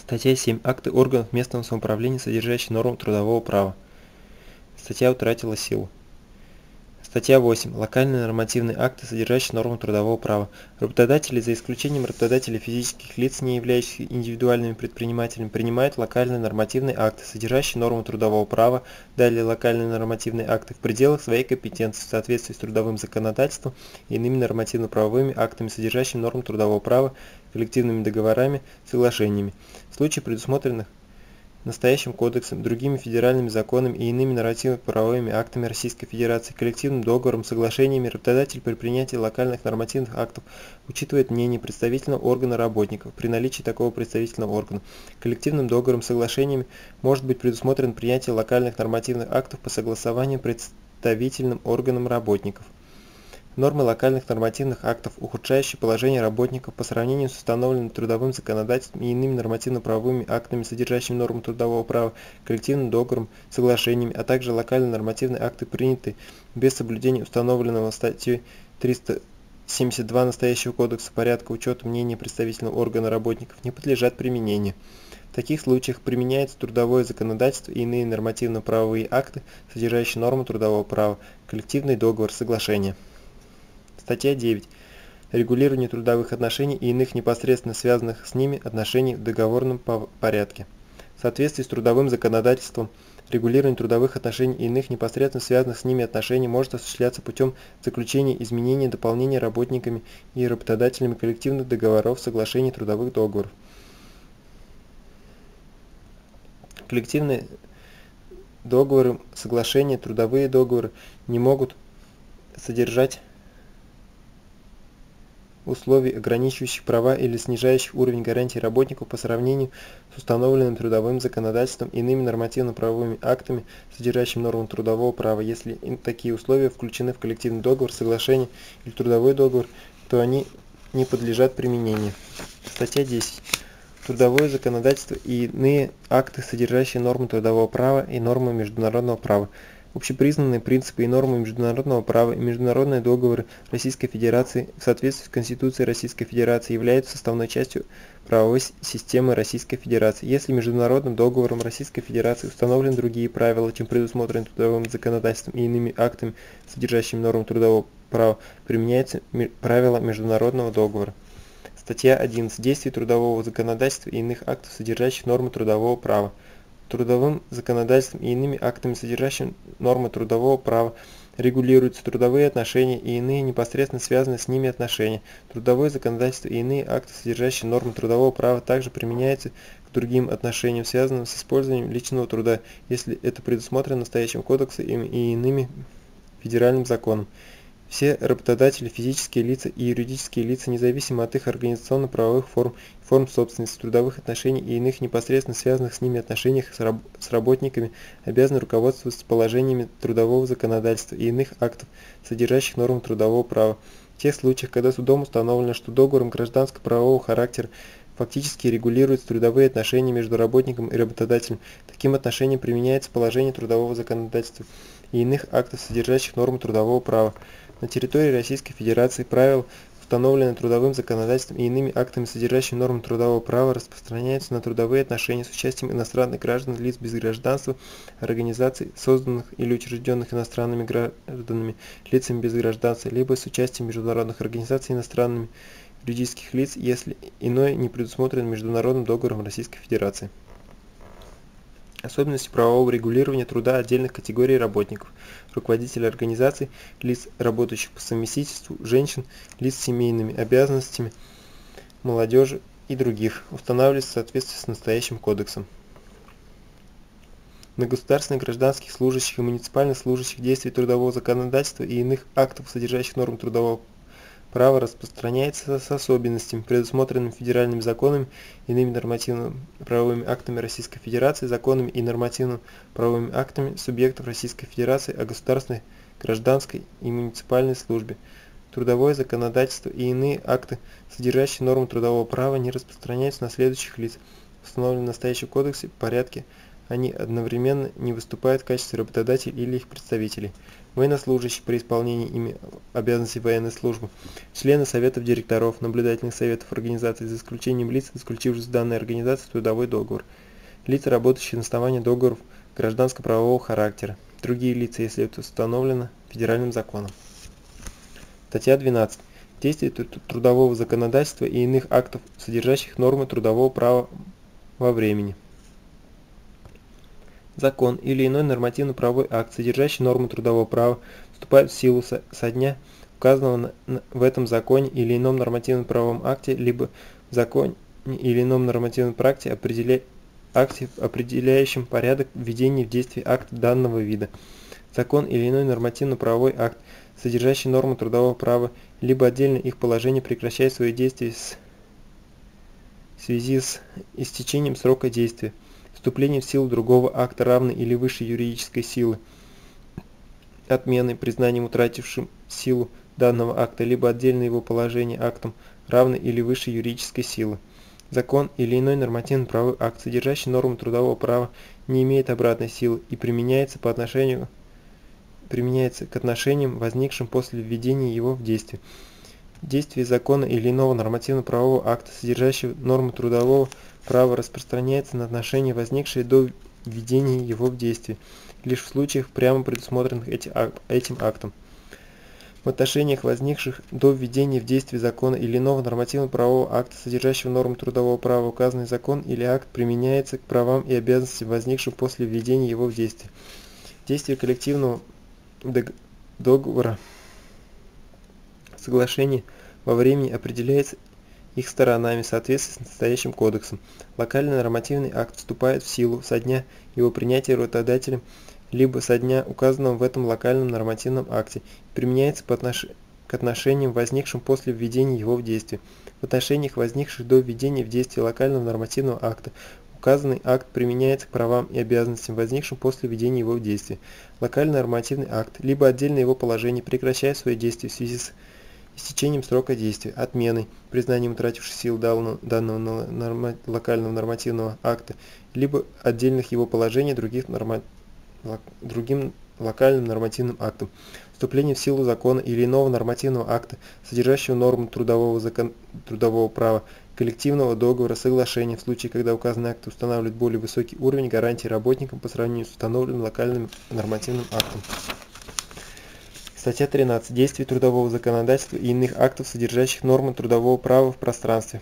Статья 7. Акты органов местного самоуправления, содержащие нормы трудового права. Статья утратила силу. Статья 8. Локальные нормативные акты, содержащие нормы трудового права. Работодатели, за исключением работодателей физических лиц, не являющихся индивидуальными предпринимателями, принимают локальные нормативные акты, содержащие нормы трудового права, далее локальные нормативные акты в пределах своей компетенции в соответствии с трудовым законодательством и иными нормативно-правовыми актами, содержащими нормы трудового права, коллективными договорами, соглашениями. В случае, предусмотренных настоящим кодексом, другими федеральными законами и иными нормативно-правовыми актами Российской Федерации, коллективным договором, соглашениями, работодатель при принятии локальных нормативных актов учитывает мнение представительного органа работников при наличии такого представительного органа. Коллективным договором, соглашениями может быть предусмотрено принятие локальных нормативных актов по согласованию представительным органом работников. Нормы локальных нормативных актов, ухудшающие положение работников по сравнению с установленным трудовым законодательством и иными нормативно-правовыми актами, содержащими нормы трудового права, коллективным договором, соглашениями, а также локальные нормативные акты, принятые без соблюдения установленного статьей 372 настоящего кодекса порядка учета мнения представительного органа работников, не подлежат применению. В таких случаях применяется трудовое законодательство и иные нормативно-правовые акты, содержащие нормы трудового права, коллективный договор, соглашение. Статья 9. Регулирование трудовых отношений и иных непосредственно связанных с ними отношений в договорном порядке. В соответствии с трудовым законодательством, регулирование трудовых отношений и иных непосредственно связанных с ними отношений может осуществляться путем заключения, изменения, дополнения работниками и работодателями коллективных договоров, соглашений, трудовых договоров. Коллективные договоры, соглашения, трудовые договоры не могут содержать условий, ограничивающих права или снижающих уровень гарантий работников по сравнению с установленным трудовым законодательством и иными нормативно-правовыми актами, содержащими нормы трудового права. Если такие условия включены в коллективный договор, соглашение или трудовой договор, то они не подлежат применению. Статья 10. Трудовое законодательство и иные акты, содержащие нормы трудового права и нормы международного права. Общепризнанные принципы и нормы международного права и международные договоры Российской Федерации в соответствии с Конституцией Российской Федерации являются составной частью правовой системы Российской Федерации. Если международным договором Российской Федерации установлены другие правила, чем предусмотрены трудовым законодательством и иными актами, содержащими нормы трудового права, применяются правила международного договора. Статья 11. Действие трудового законодательства и иных актов, содержащих нормы трудового права. Трудовым законодательством и иными актами, содержащими нормы трудового права, регулируются трудовые отношения и иные непосредственно связанные с ними отношения. Трудовое законодательство и иные акты, содержащие нормы трудового права, также применяются к другим отношениям, связанным с использованием личного труда, если это предусмотрено настоящим кодексом и иными федеральным законом. Все работодатели, физические лица и юридические лица, независимо от их организационно-правовых форм собственности, трудовых отношений и иных непосредственно связанных с ними отношениях с работниками, обязаны руководствоваться положениями трудового законодательства и иных актов, содержащих нормы трудового права. В тех случаях, когда судом установлено, что договором гражданско-правового характера фактически регулируются трудовые отношения между работником и работодателем, таким отношениям применяется положение трудового законодательства и иных актов, содержащих нормы трудового права. На территории Российской Федерации правила, установленные трудовым законодательством и иными актами, содержащими нормы трудового права, распространяются на трудовые отношения с участием иностранных граждан, лиц без гражданства, организаций, созданных или учрежденных иностранными гражданами, лицами без гражданства, либо с участием международных организаций иностранными юридических лиц, если иное не предусмотрено международным договором Российской Федерации. Особенности правового регулирования труда отдельных категорий работников, руководителей организаций, лиц, работающих по совместительству, женщин, лиц с семейными обязанностями, молодежи и других, устанавливается в соответствии с настоящим кодексом. На государственных, гражданских служащих и муниципальных служащих действий трудового законодательства и иных актов, содержащих норм трудового право распространяется с особенностями, предусмотренными федеральными законами, иными нормативно-правовыми актами Российской Федерации, законами и нормативно-правовыми актами субъектов Российской Федерации о государственной, гражданской и муниципальной службе. Трудовое законодательство и иные акты, содержащие нормы трудового права, не распространяются на следующих лиц, установленных в настоящем кодексе в порядке они одновременно не выступают в качестве работодателей или их представителей. Военнослужащие при исполнении ими обязанностей военной службы, члены советов директоров, наблюдательных советов организаций, за исключением лиц, заключивших с данной организацией трудовой договор, лица, работающие на основании договоров гражданско-правового характера, другие лица, если это установлено федеральным законом. Статья 12. Действие трудового законодательства и иных актов, содержащих нормы трудового права во времени. Закон или иной нормативно-правовой акт, содержащий нормы трудового права, вступает в силу со дня, указанного в этом законе или ином нормативно-правовом акте, либо в законе или ином нормативном акте, определяющем порядок введения в действие акта данного вида. Закон или иной нормативно-правовой акт, содержащий нормы трудового права, либо отдельно их положение, прекращает свои действия в связи с истечением срока действия, вступлением в силу другого акта равной или высшей юридической силы, отменой, признанием утратившим силу данного акта, либо отдельно его положение актом равной или высшей юридической силы. Закон или иной нормативно-правовой акт, содержащий нормы трудового права, не имеет обратной силы и применяется к отношениям, возникшим после введения его в действие. Действие закона или иного нормативно-правового акта, содержащего нормы трудового права, распространяется на отношения, возникшие до введения его в действие, лишь в случаях, прямо предусмотренных этим актом. В отношениях, возникших до введения в действие закона или иного нормативно-правового акта, содержащего нормы трудового права, указанный закон или акт применяется к правам и обязанностям, возникшим после введения его в действие. Действие коллективного договора, соглашения во времени определяется их сторонами в соответствии с настоящим кодексом. Локальный нормативный акт вступает в силу со дня его принятия работодателем, либо со дня, указанного в этом локальном нормативном акте, и применяется к отношениям, возникшим после введения его в действие. В отношениях, возникших до введения в действие локального нормативного акта, указанный акт применяется к правам и обязанностям, возникшим после введения его в действие. Локальный нормативный акт, либо отдельное его положение, прекращает свое действие в связи с истечением срока действия, отменой, признанием утратившей силу данного локального нормативного акта, либо отдельных его положений другим локальным нормативным актом, вступление в силу закона или иного нормативного акта, содержащего норму трудового права, коллективного договора, соглашения, в случае, когда указанный акт устанавливает более высокий уровень гарантий работникам по сравнению с установленным локальным нормативным актом. Статья 13. Действие трудового законодательства и иных актов, содержащих нормы трудового права в пространстве.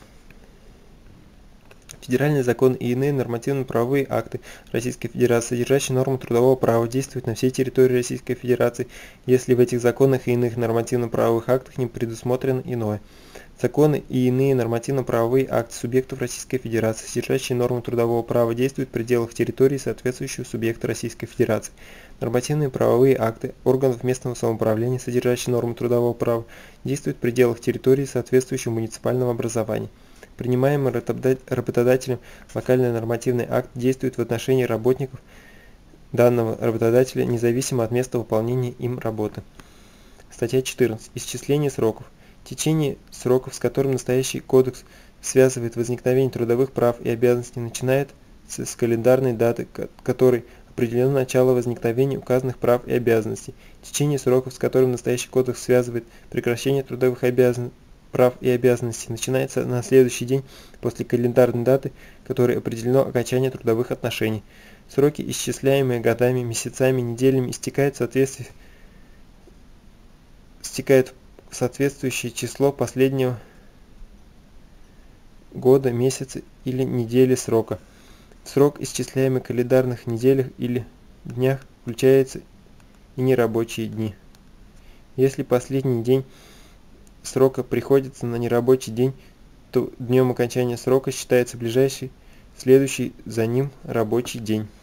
Федеральный закон и иные нормативно-правовые акты Российской Федерации, содержащие нормы трудового права, действуют на всей территории Российской Федерации, если в этих законах и иных нормативно-правовых актах не предусмотрено иное. Законы и иные нормативно-правовые акты субъектов Российской Федерации, содержащие нормы трудового права, действуют в пределах территории соответствующего субъекта Российской Федерации. Нормативные правовые акты органов местного самоуправления, содержащие нормы трудового права, действуют в пределах территории соответствующего муниципального образования. Принимаемый работодателем локальный нормативный акт действует в отношении работников данного работодателя независимо от места выполнения им работы. Статья 14. Исчисление сроков. Течение сроков, с которым настоящий кодекс связывает возникновение трудовых прав и обязанностей, начинает с календарной даты, которой определено начало возникновения указанных прав и обязанностей. Течение сроков, с которым настоящий кодекс связывает прекращение трудовых прав и обязанностей, начинается на следующий день после календарной даты, которой определено окончание трудовых отношений. Сроки, исчисляемые годами, месяцами, неделями, истекают в соответствующее число последнего года, месяца или недели срока. В срок, исчисляемый календарных неделях или днях, включаются и нерабочие дни. Если последний день срока приходится на нерабочий день, то днем окончания срока считается ближайший, следующий за ним рабочий день.